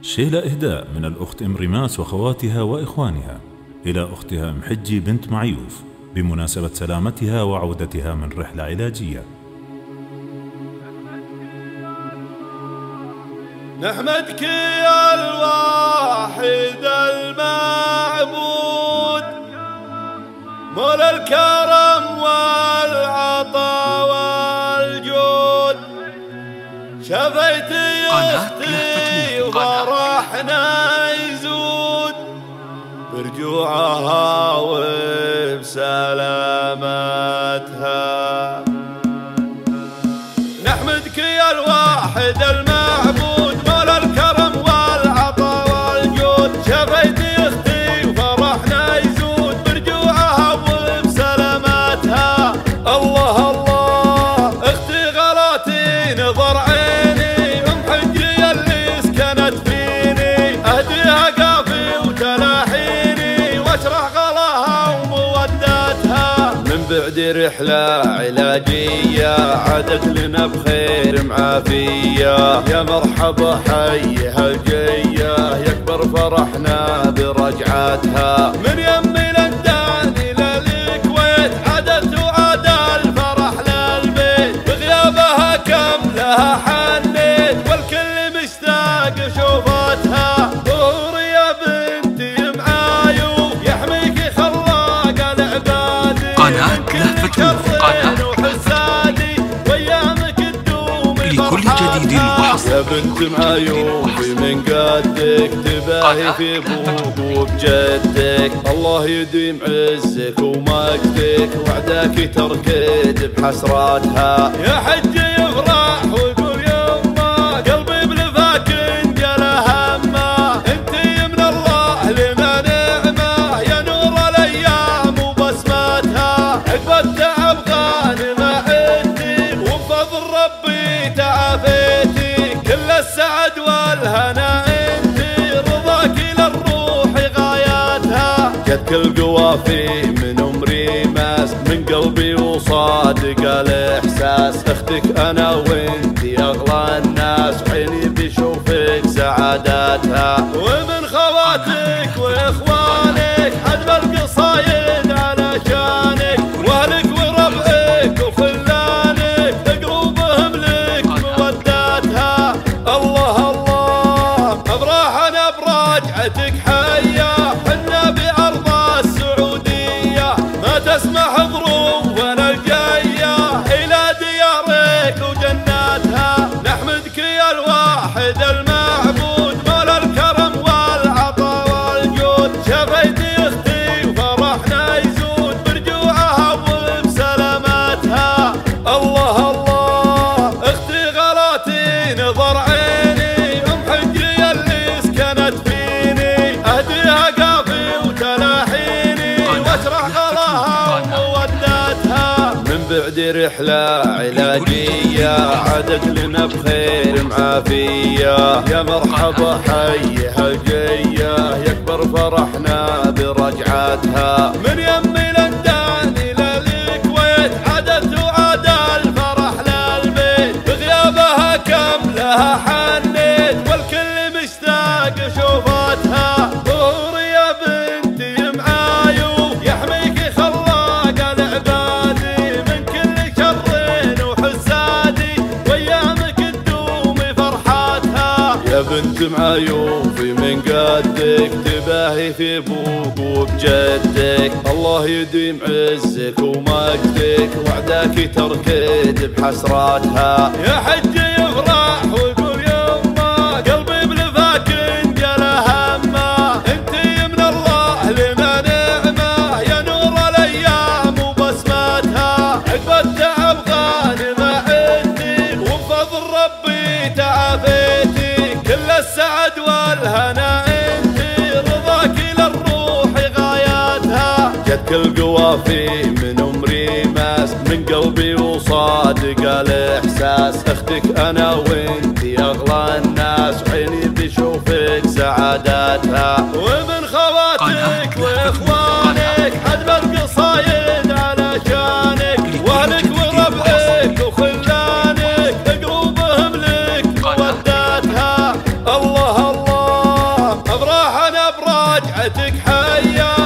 شيلة إهداء من الأخت أم رماس وخواتها وإخوانها إلى أختها أم حجي بنت معيوف بمناسبة سلامتها وعودتها من رحلة علاجية. نحمدك يا الواحد المعبود مولى الكرم والعطاء والجود، شفيت اختي وفرحنا يزود برجوعها وبسلامتها. نحمدك يا الواحد المعبود مولى الكرم والعطاء والجود، شفيت اختي وفرحنا يزود برجوعها وبسلامتها. الله الله اختي غلاتي نظر عيني، ام حجي اللي سكنت فيني، اهديها قافي وتلاحيني واشرح غلاها ومودتها. من بعد رحلة علاجية عادت لنا بخير معافية، يا مرحبا حيها الجية يكبر فرحنا برجعتها. من يمي لندن إلى الكويت عادت وعاد الفرح للبيت، بغيابها كم لها حنيت والكل مشتاق شوفتها. ظهور يا بنتي معايوب يحميكي خلاق العباد، قناة لهفة وحسادي ويامك تدوم لكل جديد وحصري. يا بنت معيوب من قدك تباهي في ابوك وبجدك، الله يديم عزك ومجدك وعداك تركد بحسراتها. يا حجي يفرح ويقول يما قلبي بلفاك انجلى همه، انتي من الله لنا نعمه يا نور الايام وبسمتها. عقب التعب غانمه عدتي وبفضل ربي تعافيتي، كل السعد والهنا انتي رضاك للروح غاياتها. جدك القوافي من امري ماس من قلبي وصادق الاحساس، اختك انا وانتي اغلى الناس عيني بشوفك سعاداتها. ومن خواتك واخوانك حجب القصايد على شانك، واهلك وربعك وخلانك تقربهم لك موداتها. الله الله افراحنا براجعتك حيه، حنا بارض السعوديه ما تسمح ظروفنا الجايه الى ديارك وجناتها. نحمدك يا الواحد المعبود مولى الكرم والعطاء والجود، شفيت اختي وفرحنا يزود برجوعها وبسلامتها. الله الله اختي غلاتي نظر عيني، ام حجي اللي سكنت فيني، اهديها قافي وتلاحيني واشرح غلاها ومودتها. من بعد رحلة علاجية عادت لنا بخير معافية، يا مرحبا حيها الجية يكبر فرحنا برجعتها. من يمي لندن إلى الكويت عادت وعاد الفرح للبيت، بغيابها كم لها حنيت والكل مشتاق شوفتها. ظهور يا بنتي معايوب يحميكي خلاق العباد، من كل شر وحسادي ويامك تدوم فرحاتها. يا بنت معيوب من قدك تباهي في ابوك وبجدك، الله يديم عزك ومجدك وعداك تركد بحسراتها. يا حجي يفرح ويقول يما قلبي بلفاك انجلى همه، انتي من الله لنا نعمه يا نور الايام وبسمتها. عقب التعب غانمه عدتي وبفضل ربي تعافيتي، كل السعد والهنا انتي رضاك للروح غاياتها. جدك القوافي من امري ماس من قلبي وصادق الاحساس، اختك انا وانتي اغلى الناس عيني بشوفك سعاداتها. ومن خواتك واخوانك حجب القصايد على شانك، واهلك وربعك وخلانك تقربهم لك مودتها. الله الله دمعتك حيا